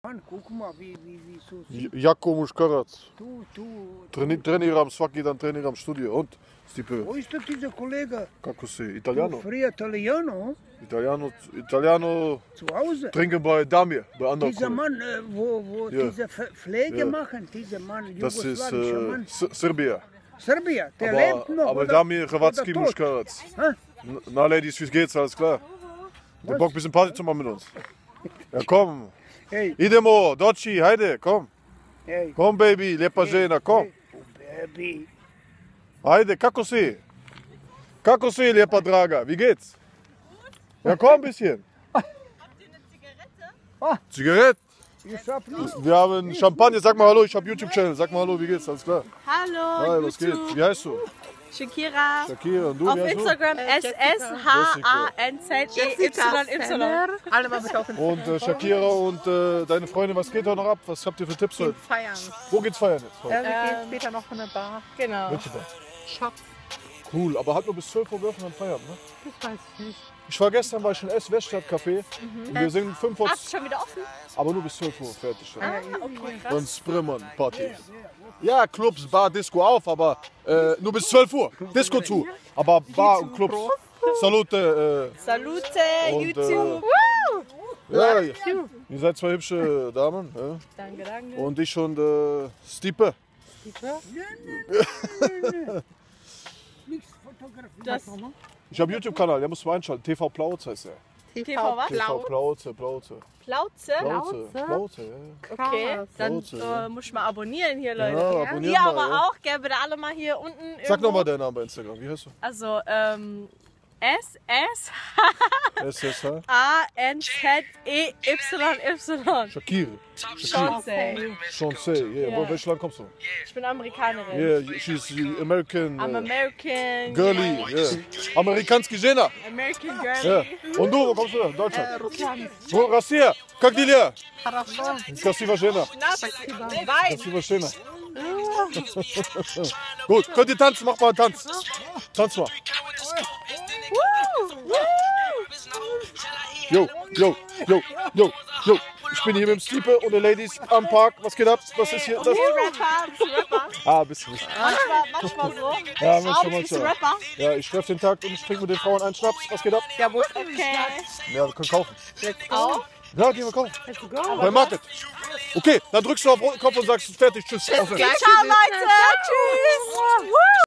Mann, guck mal, wie so. Jako Muškarac. Du. Treniram svaki dan, treniram studio. Und, Stipe, Wo ist doch dieser Kollege? kako si? Italiano? Früher Italiano, Italiano zu Hause. trinken bei Damir, bei anderen Dieser Kollegen. Mann, wo Ja. diese Pflege Ja. machen, dieser Mann, Das ist jugoslawischer Mann. Serbia. Serbia, der lebt noch. Aber oder? Damir Hrvatski Oder tot? Muškarac. Hä? Na, Ladies, wie geht's? Alles klar? Der Bock, ein bisschen Party zu machen mit uns. Ja, komm. Hey, Idemo, Doci, Heide, komm. hey, Komm, Baby, lijepa žena, komm. Baby. Heide, kako si? Kako si, lijepa draga? Wie geht's? Ja, komm ein bisschen. Zigarette? Ich hab nicht. Wir haben Champagner. Sag mal hallo, ich habe YouTube-Channel. Sag mal hallo, wie geht's? Alles klar? Hallo, Hi, was geht? YouTube. Wie heißt du? Shakira. Shakira. Und du, Auf wie heißt du? Instagram SSHANZEY. Alle mal bitte auf den Und Shakira und deine Freundin, was geht da noch ab? Was habt ihr für Tipps heute? Feiern. Wo geht's feiern jetzt? Heute? Ja, wir gehen später noch von der Bar. Genau. Welche Bar? Schatz. Cool, aber hat nur bis 12 Uhr geöffnet und feiern, ne? Das weiß ich nicht. Ich war gestern bei schon Weststadt-Café und wir sind 5 Uhr, Ach, ist schon wieder offen? aber nur bis 12 Uhr fertig. Okay, krass. Und Sprimmen, Party. Ja, Clubs, Bar, Disco auf, aber nur bis 12 Uhr. Disco zu. Aber Bar und Clubs. Salute. Salute, Und, YouTube. Ja, ihr seid zwei hübsche Damen. Ja. Danke, danke. Und ich und Stipe. Nichts fotografieren. Das Ich habe YouTube-Kanal, der muss mal einschalten. TV Plautz heißt er. TV was? TV Plauze. Plauze? Plauze, ja. Okay, dann Plauze. muss ich mal abonnieren hier, Leute. Ja, abonniert Ihr mal, aber ja. auch, gell, bitte alle mal hier unten irgendwo. Sag nochmal deinen Namen bei Instagram, wie heißt du? Also, SSHANZEY. Shakira. Beyoncé. Chauncey, yeah. Ja. Wo, welches Land kommst du? Ich bin Amerikanerin. Yeah, she's American. I'm American. Girly, yeah. Amerikanski žena. American Ja. girly. Und du, wo kommst du her? Deutschland. Russland. Wo, Россия? Как дела? Хорошо. Красиво žena. Weiß. Красиво žena. Gut, könnt ihr tanzen? Mach mal einen Tanz. Tanz mal. Yo. Ich bin hier mit dem Stipe und den Ladies am Park. Was geht ab? Was ist hier? Das? Okay, Rapper. Ah, bist du nicht. Manchmal so. Ja, Abends bist du manchmal. Rapper. Ja, ich treffe den Tag und ich trinke mit den Frauen einen Schnaps. Was geht ab? Ja, wo ist Okay. Ja, wir können kaufen. Auch? Ja, gehen wir kaufen. Let's go. Beim Market. Okay, dann drückst du auf den Kopf und sagst fertig, tschüss. Aufhören. Ciao, Leute. Tschüss.